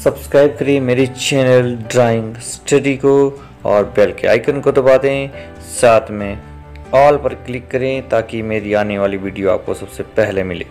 Subscribe करिए मेरे channel drawing study को और बेल के आइकन को दबा दें। साथ में ऑल पर क्लिक करें ताकि मेरी आने वाली वीडियो आपको सबसे पहले मिले।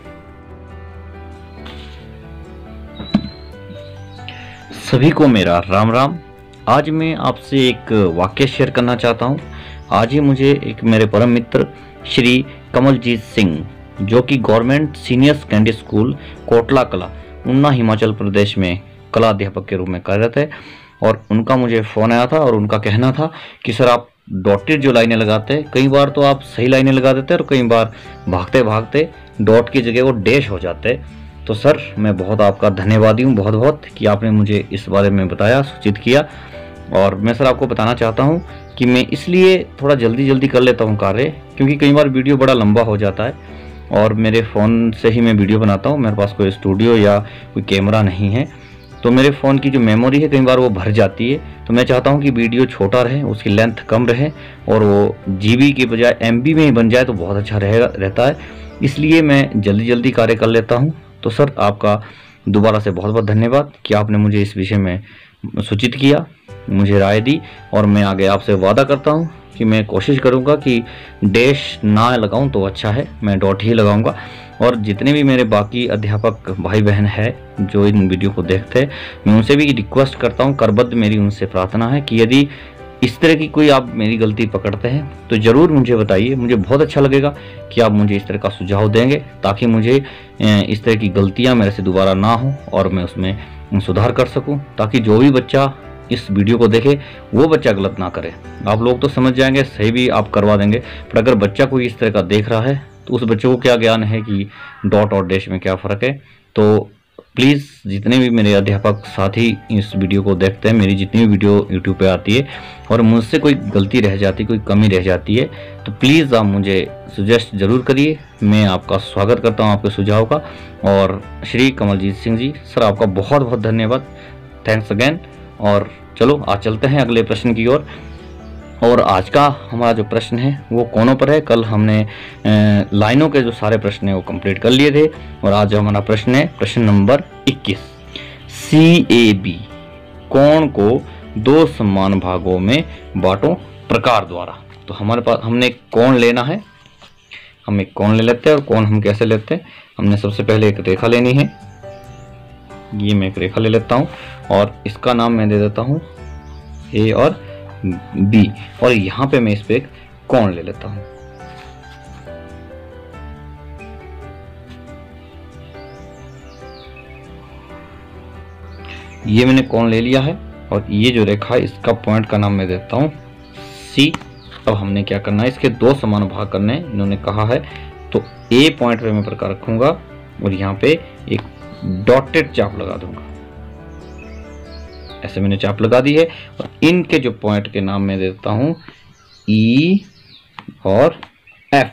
सभी को मेरा राम राम। आज मैं आपसे एक वाक्य शेयर करना चाहता हूँ। आज ही मुझे एक मेरे परम मित्र श्री कमलजीत सिंह, जो कि government senior secondary school Kotla Kalan, Una, Himachal Pradesh में कला अध्यापक के रूप में कार्यरत है, और उनका मुझे फ़ोन आया था और उनका कहना था कि सर आप डॉटेड जो लाइनें लगाते हैं, कई बार तो आप सही लाइनें लगा देते हैं और कई बार भागते भागते डॉट की जगह वो डैश हो जाते हैं। तो सर मैं बहुत आपका धन्यवादी हूँ, बहुत बहुत, कि आपने मुझे इस बारे में बताया, सूचित किया। और मैं सर आपको बताना चाहता हूँ कि मैं इसलिए थोड़ा जल्दी कर लेता हूँ कार्य, क्योंकि कई बार वीडियो बड़ा लंबा हो जाता है और मेरे फ़ोन से ही मैं वीडियो बनाता हूँ। मेरे पास कोई स्टूडियो या कोई कैमरा नहीं है, तो मेरे फ़ोन की जो मेमोरी है कई बार वो भर जाती है। तो मैं चाहता हूँ कि वीडियो छोटा रहे, उसकी लेंथ कम रहे और वो जीबी की बजाय एमबी में ही बन जाए तो बहुत अच्छा रहता है। इसलिए मैं जल्दी कार्य कर लेता हूँ। तो सर आपका दोबारा से बहुत बहुत धन्यवाद कि आपने मुझे इस विषय में सूचित किया, मुझे राय दी, और मैं आगे आपसे वादा करता हूँ कि मैं कोशिश करूँगा कि डैश ना लगाऊँ तो अच्छा है, मैं डॉट ही लगाऊँगा। और जितने भी मेरे बाकी अध्यापक भाई बहन हैं जो इन वीडियो को देखते हैं, मैं उनसे भी रिक्वेस्ट करता हूँ, करबद्ध मेरी उनसे प्रार्थना है कि यदि इस तरह की कोई आप मेरी गलती पकड़ते हैं तो ज़रूर मुझे बताइए। मुझे बहुत अच्छा लगेगा कि आप मुझे इस तरह का सुझाव देंगे, ताकि मुझे इस तरह की गलतियाँ मेरे से दोबारा ना हो और मैं उसमें सुधार कर सकूँ, ताकि जो भी बच्चा इस वीडियो को देखे वो बच्चा गलत ना करे। आप लोग तो समझ जाएंगे, सही भी आप करवा देंगे, पर अगर बच्चा कोई इस तरह का देख रहा है तो उस बच्चे को क्या ज्ञान है कि डॉट और डैश में क्या फ़र्क है। तो प्लीज़ जितने भी मेरे अध्यापक साथी इस वीडियो को देखते हैं, मेरी जितनी भी वीडियो यूट्यूब पे आती है और मुझसे कोई गलती रह जाती, कोई कमी रह जाती है, तो प्लीज़ आप मुझे सजेस्ट ज़रूर करिए। मैं आपका स्वागत करता हूँ आपके सुझाव का। और श्री कमलजीत सिंह जी, सर आपका बहुत बहुत धन्यवाद, थैंक्स अगेन। और चलो आज चलते हैं अगले प्रश्न की ओर। और आज का हमारा जो प्रश्न है वो कोनों पर है। कल हमने लाइनों के जो सारे प्रश्न हैं वो कंप्लीट कर लिए थे, और आज हमारा प्रश्न है प्रश्न नंबर 21। CAB कोण को दो समान भागों में बांटो प्रकार द्वारा। तो हमारे पास हमने एक कोण लेना है, हम एक कोण ले लेते हैं। और कोण हम कैसे लेते हैं, हमने सबसे पहले एक रेखा लेनी है। ये मैं एक रेखा ले लेता हूँ और इसका नाम मैं दे देता हूँ A और B, और यहाँ पे मैं इस पे एक कोण ले लेता हूँ। ये मैंने कोण ले लिया है, और ये जो रेखा है इसका पॉइंट का नाम मैं देता हूँ C। अब हमने क्या करना है, इसके दो समान भाग करने हैं, इन्होंने कहा है। तो A पॉइंट पे मैं प्रकार रखूंगा और यहाँ पे एक डॉटेड चाप लगा दूंगा। ऐसे मैंने चाप लगा दी है, और इनके जो पॉइंट के नाम मैं देता हूं E और F।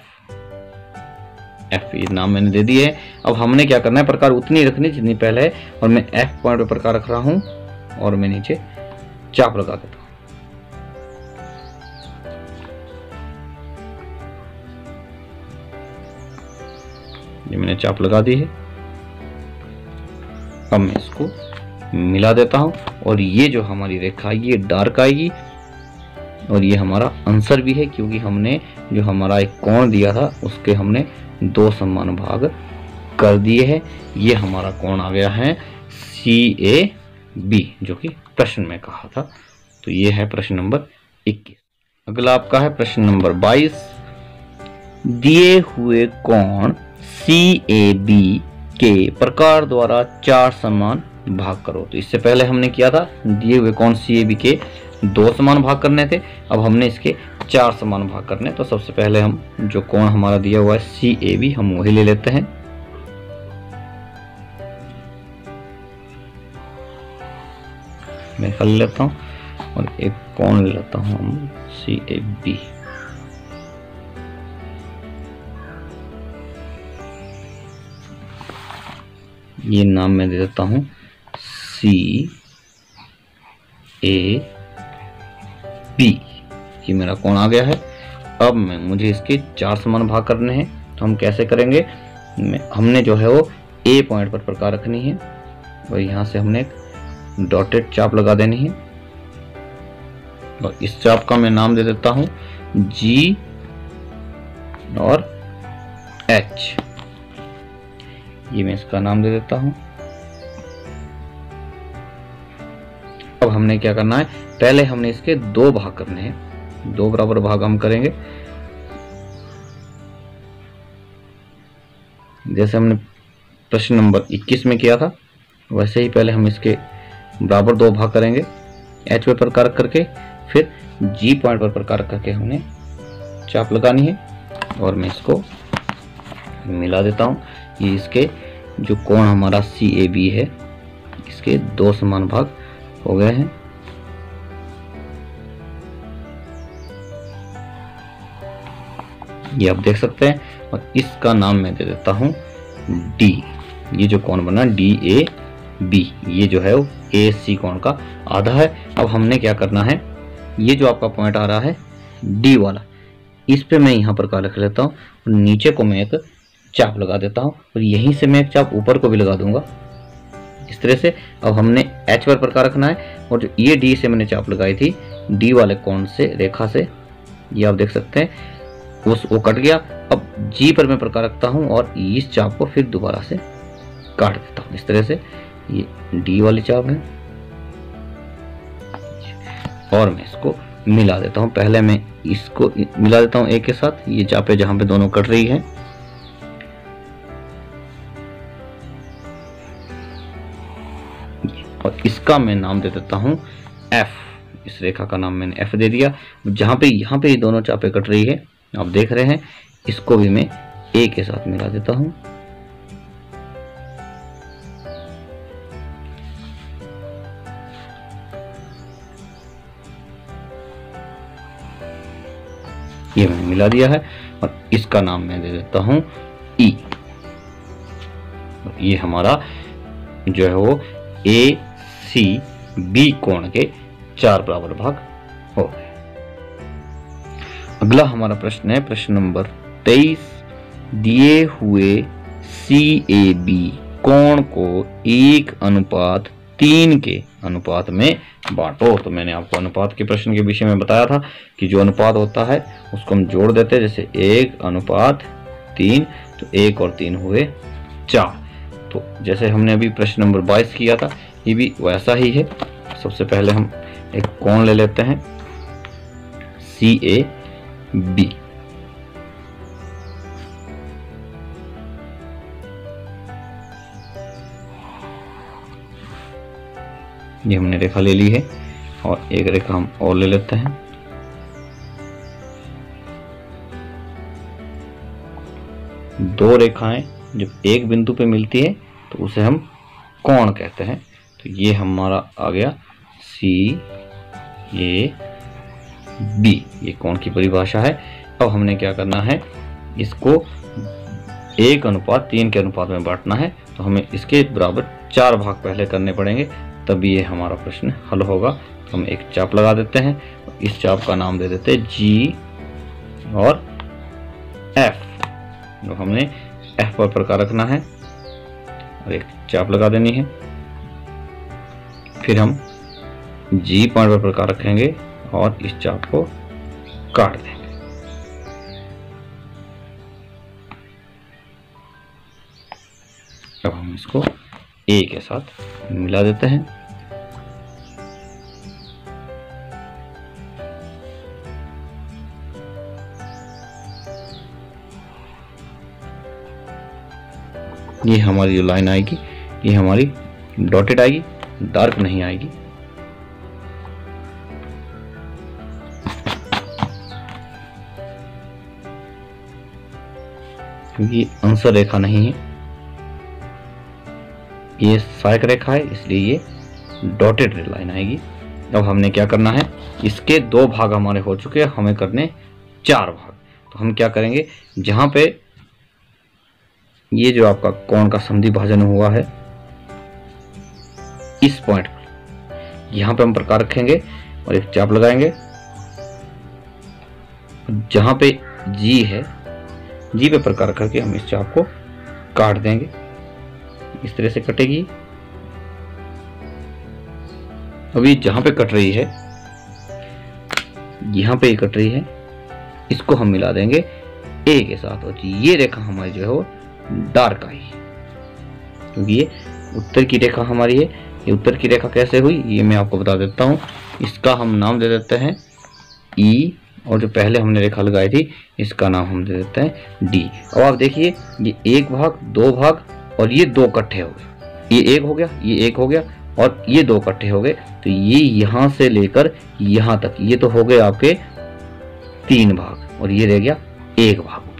ये नाम मैंने दे दिए है। अब हमने क्या करना है, प्रकार उतनी रखनी जितनी पहले है, और मैं F पॉइंट पे प्रकार रख रहा हूं और मैं नीचे चाप लगा देता हूं। ये मैंने चाप लगा दी है। अब मैं इसको मिला देता हूं, और ये जो हमारी रेखा ये डार्क आएगी, और ये हमारा आंसर भी है, क्योंकि हमने जो हमारा एक कोण दिया था उसके हमने दो समान भाग कर दिए हैं। ये हमारा कोण आ गया है CAB, जो कि प्रश्न में कहा था। तो ये है प्रश्न नंबर 21। अगला आपका है प्रश्न नंबर 22। दिए हुए कोण CAB के प्रकार द्वारा चार समान भाग करो। तो इससे पहले हमने किया था, दिए हुए कोण CAB के दो समान भाग करने थे, अब हमने इसके चार समान भाग करने। तो सबसे पहले हम जो कोण हमारा दिया हुआ है CAB, हम वही ले लेते हैं। मैं ले लेता हूँ और एक कोण ले लेता हूँ हम CAB। ये नाम मैं दे देता हूँ CAB। ये मेरा कोण आ गया है। अब मुझे इसके चार समान भाग करने हैं। तो हम कैसे करेंगे, हमने जो है वो A पॉइंट पर प्रकार रखनी है, और यहाँ से हमने एक डॉटेड चाप लगा देनी है और इस चाप का मैं नाम दे देता हूं G और H। ये मैं इसका नाम दे देता हूं। अब हमने क्या करना है, पहले हमने इसके 2 भाग करने हैं, 2 बराबर भाग हम करेंगे। जैसे हमने प्रश्न नंबर 21 में किया था वैसे ही पहले हम इसके बराबर 2 भाग करेंगे H पे प्रकार करके, फिर G पॉइंट पर प्रकार करके हमने चाप लगानी है और मैं इसको मिला देता हूं। ये इसके जो कोण हमारा CAB है इसके 2 समान भाग हो गए हैं। ये आप देख सकते हैं और इसका नाम मैं दे देता हूं D। ये जो कोण बना DAB, ये जो है वो AC कोण का आधा है। अब हमने क्या करना है, ये जो आपका पॉइंट आ रहा है D वाला, इस पे मैं यहाँ पर का लिख लेता हूँ और नीचे को मैं एक चाप लगा देता हूँ और यहीं से मैं एक चाप ऊपर को भी लगा दूंगा इस तरह से। अब हमने H पर प्रकार रखना है और जो ये D से मैंने चाप लगाई थी D वाले कोण से, रेखा से, ये आप देख सकते हैं वो कट गया। अब G पर मैं प्रकार रखता हूँ और इस चाप को फिर दोबारा से काट देता हूँ इस तरह से। ये D वाली चाप है और मैं इसको मिला देता हूँ। पहले मैं इसको मिला देता हूँ एक के साथ, ये चापे जहां पे दोनों कट रही है। और इसका मैं नाम दे देता हूं F। इस रेखा का नाम मैंने F दे दिया। जहां पे यहाँ पे ये दोनों चापे कट रही है आप देख रहे हैं, इसको भी मैं A के साथ मिला देता हूं। ये मैंने मिला दिया है और इसका नाम मैं दे देता हूं E। ये हमारा जो है वो ACB कोण के 4 बराबर भाग हो गए। अगला हमारा प्रश्न है प्रश्न नंबर 23। दिए हुए CAB कोण को 1:3 के अनुपात में बांटो। तो मैंने आपको अनुपात के प्रश्न के विषय में बताया था कि जो अनुपात होता है उसको हम जोड़ देते हैं, जैसे 1:3, तो 1 और 3 हुए 4। तो जैसे हमने अभी प्रश्न नंबर 22 किया था, ये भी वैसा ही है। सबसे पहले हम एक कोण ले लेते हैं CAB। ये हमने रेखा ले ली है और एक रेखा हम और ले लेते हैं। दो रेखाएं जब एक बिंदु पे मिलती है तो उसे हम कोण कहते हैं। तो ये हमारा आ गया CAB, ये कोण की परिभाषा है। अब हमने क्या करना है, इसको 1:3 के अनुपात में बांटना है। तो हमें इसके बराबर 4 भाग पहले करने पड़ेंगे, तभी ये हमारा प्रश्न हल होगा। तो हम एक चाप लगा देते हैं, इस चाप का नाम दे देते हैं G और F। तो हमने F पर प्रकार रखना है और एक चाप लगा देनी है। फिर हम G पॉइंट पर प्रकार रखेंगे और इस चाप को काट देंगे। अब हम इसको A के साथ मिला देते हैं। ये हमारी जो लाइन आएगी ये हमारी डॉटेड आएगी, डार्क नहीं आएगी। क्योंकि आंसर रेखा नहीं है, ये सहायक रेखा है, इसलिए ये डॉटेड लाइन आएगी। अब हमने क्या करना है, इसके 2 भाग हमारे हो चुके हैं, हमें करने 4 भाग। तो हम क्या करेंगे, जहां पे ये जो आपका कोण का समद्वि भाजन हुआ है इस पॉइंट पर, यहां पे हम प्रकार रखेंगे और एक चाप लगाएंगे। जहां पे G है, G पे प्रकार करके हम इस चाप को काट देंगे। इस तरह से कटेगी। अभी जहां पे कट रही है, यहाँ पे कट रही है, इसको हम मिला देंगे ए के साथ और ये रेखा हमारी जो है वो डार्क आई, क्योंकि ये उत्तर की रेखा हमारी है। ये उत्तर की रेखा कैसे हुई ये मैं आपको बता देता हूँ। इसका हम नाम दे देते हैं ई, और जो पहले हमने रेखा लगाई थी इसका नाम हम दे देते हैं डी। अब आप देखिए ये एक भाग, दो भाग और ये दो इकट्ठे हो गए, ये एक हो गया, ये एक हो गया और ये दो इकट्ठे हो गए, तो ये यहाँ से लेकर यहाँ तक ये तो हो गए आपके 3 भाग और ये रह गया 1 भाग।